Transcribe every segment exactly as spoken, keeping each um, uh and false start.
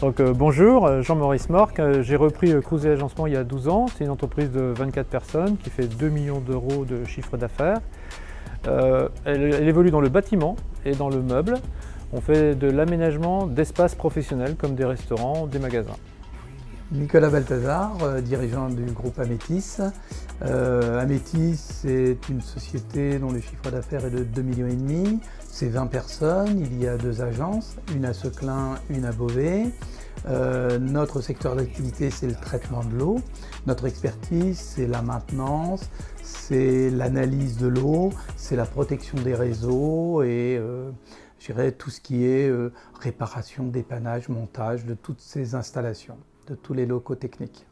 Donc euh, bonjour, Jean-Maurice Morck, j'ai repris Cruise et Agencement il y a douze ans. C'est une entreprise de vingt-quatre personnes qui fait deux millions d'euros de chiffre d'affaires. Euh, elle, elle évolue dans le bâtiment et dans le meuble. On fait de l'aménagement d'espaces professionnels comme des restaurants, des magasins. Nicolas Balthazar, euh, dirigeant du groupe Amétis. Euh, Amétis, c'est une société dont le chiffre d'affaires est de deux virgule cinq millions. C'est vingt personnes, il y a deux agences, une à Seclin, une à Beauvais. Euh, notre secteur d'activité, c'est le traitement de l'eau. Notre expertise, c'est la maintenance, c'est l'analyse de l'eau, c'est la protection des réseaux et euh, je dirais tout ce qui est euh, réparation, dépannage, montage de toutes ces installations, de tous les locaux techniques.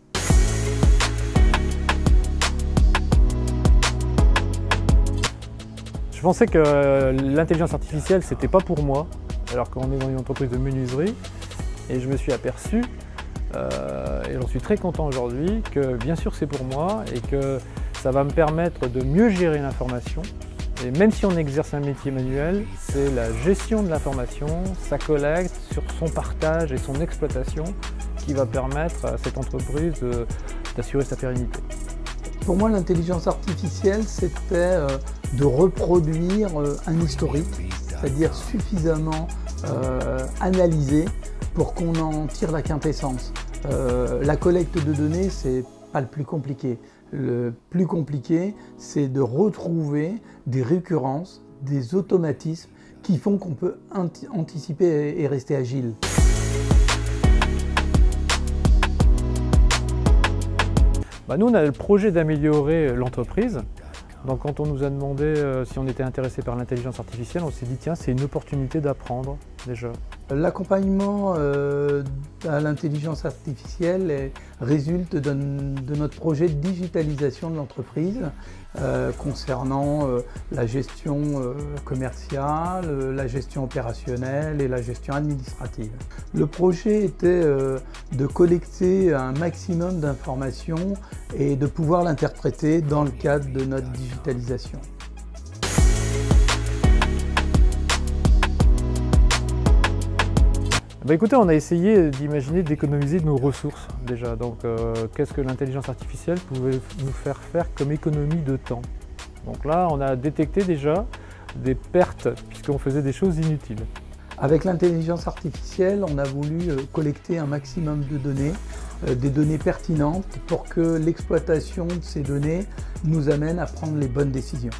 Je pensais que l'intelligence artificielle, c'était pas pour moi, alors qu'on est dans une entreprise de menuiserie. Et je me suis aperçu, euh, et j'en suis très content aujourd'hui, que bien sûr c'est pour moi et que ça va me permettre de mieux gérer l'information. Et même si on exerce un métier manuel, c'est la gestion de l'information, sa collecte, sur son partage et son exploitation qui va permettre à cette entreprise d'assurer sa pérennité. Pour moi, l'intelligence artificielle, c'était euh, de reproduire euh, un historique, c'est-à-dire suffisamment euh, analysé pour qu'on en tire la quintessence. Euh, la collecte de données, c'est pas le plus compliqué. Le plus compliqué, c'est de retrouver des récurrences, des automatismes qui font qu'on peut anticiper et rester agile. Bah nous, on a le projet d'améliorer l'entreprise. Donc quand on nous a demandé euh, si on était intéressé par l'intelligence artificielle, on s'est dit tiens, c'est une opportunité d'apprendre déjà. L'accompagnement euh, à l'intelligence artificielle est, résulte de, de notre projet de digitalisation de l'entreprise euh, concernant euh, la gestion euh, commerciale, euh, la gestion opérationnelle et la gestion administrative. Le projet était euh, de collecter un maximum d'informations et de pouvoir l'interpréter dans le cadre de notre digitalisation. Bah écoutez, on a essayé d'imaginer d'économiser nos ressources déjà. Donc euh, qu'est-ce que l'intelligence artificielle pouvait nous faire faire comme économie de temps? Donc là, on a détecté déjà des pertes puisqu'on faisait des choses inutiles. Avec l'intelligence artificielle, on a voulu collecter un maximum de données, euh, des données pertinentes pour que l'exploitation de ces données nous amène à prendre les bonnes décisions.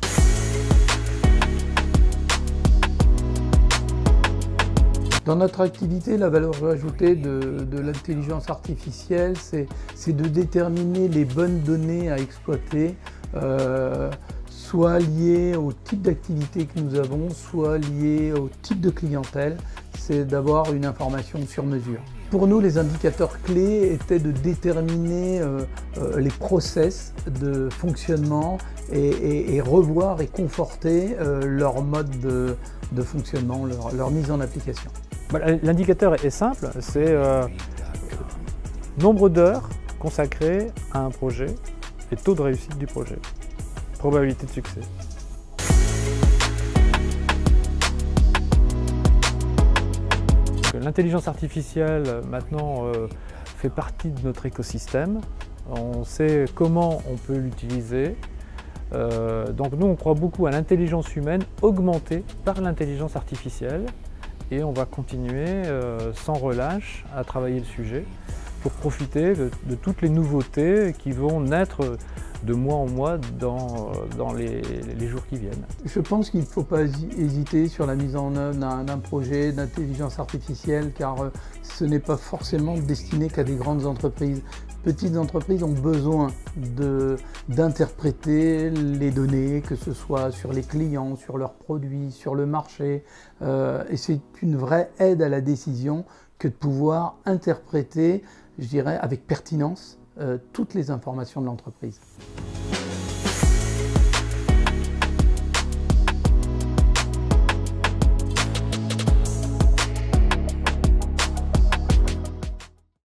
Dans notre activité, la valeur ajoutée de, de l'intelligence artificielle, c'est de déterminer les bonnes données à exploiter, euh, soit liées au type d'activité que nous avons, soit liées au type de clientèle. C'est d'avoir une information sur mesure. Pour nous, les indicateurs clés étaient de déterminer euh, euh, les process de fonctionnement et, et, et revoir et conforter euh, leur mode de, de fonctionnement, leur, leur mise en application. L'indicateur est simple, c'est euh, nombre d'heures consacrées à un projet et taux de réussite du projet, probabilité de succès. L'intelligence artificielle maintenant euh, fait partie de notre écosystème, on sait comment on peut l'utiliser. Euh, donc nous on croit beaucoup à l'intelligence humaine augmentée par l'intelligence artificielle. Et on va continuer euh, sans relâche à travailler le sujet pour profiter de, de toutes les nouveautés qui vont naître de mois en mois dans, dans les, les jours qui viennent. Je pense qu'il ne faut pas hésiter sur la mise en œuvre d'un projet d'intelligence artificielle car euh, ce n'est pas forcément destiné qu'à des grandes entreprises. Petites entreprises ont besoin d'interpréter les données, que ce soit sur les clients, sur leurs produits, sur le marché. Euh, et c'est une vraie aide à la décision que de pouvoir interpréter, je dirais, avec pertinence, euh, toutes les informations de l'entreprise.